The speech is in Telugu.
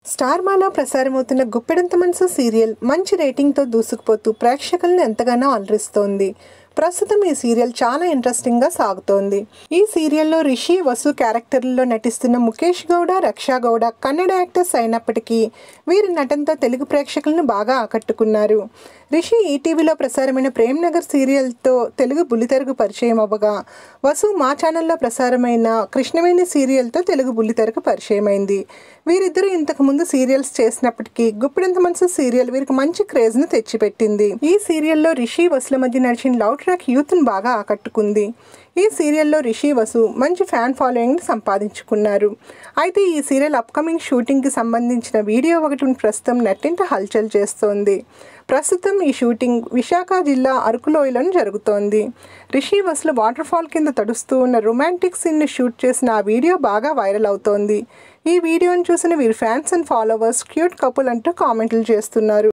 స్టార్ మాలో ప్రసారమవుతున్న గుప్పెడంత మనసు సీరియల్ మంచి రేటింగ్తో దూసుకుపోతూ ప్రేక్షకులను ఎంతగానో అలరిస్తోంది. ప్రస్తుతం ఈ సీరియల్ చాలా ఇంట్రెస్టింగ్గా సాగుతోంది. ఈ సీరియల్లో రిషి, వసు క్యారెక్టర్లలో నటిస్తున్న ముఖేష్ గౌడ, రక్షా గౌడ కన్నడ యాక్టర్స్ అయినప్పటికీ వీరి నటనతో తెలుగు ప్రేక్షకులను బాగా ఆకట్టుకున్నారు. రిషి ఈటీవీలో ప్రసారమైన ప్రేమ్ నగర్ సీరియల్తో తెలుగు బుల్లితెరకు పరిచయం అవ్వగా, వసు మా ఛానల్లో ప్రసారమైన కృష్ణవేణి సీరియల్తో తెలుగు బుల్లితెరకు పరిచయమైంది. వీరిద్దరూ ఇంతకు ముందు సీరియల్స్ చేసినప్పటికీ గుప్పెడంత మనసు సీరియల్ వీరికి మంచి క్రేజ్ను తెచ్చిపెట్టింది. ఈ సీరియల్లో రిషి, వసుల మధ్య నడిచిన లవ్ ట్రాక్ యూత్ను బాగా ఆకట్టుకుంది. ఈ సీరియల్లో రిషి, వసు మంచి ఫ్యాన్ ఫాలోయింగ్ని సంపాదించుకున్నారు. అయితే ఈ సీరియల్ అప్కమింగ్ షూటింగ్కి సంబంధించిన వీడియో ఒకటి ప్రస్తుతం నెట్టింట హల్చల్ చేస్తోంది. ప్రస్తుతం ఈ షూటింగ్ విశాఖ జిల్లా అరకులోయలో జరుగుతోంది. రిషి, వసులు వాటర్ ఫాల్ కింద తడుస్తూ ఉన్న రొమాంటిక్ సీన్ని షూట్ చేసిన ఆ వీడియో బాగా వైరల్ అవుతోంది. ఈ వీడియోను చూసిన వీరి fans and followers cute couple అంటూ కామెంట్లు చేస్తున్నారు.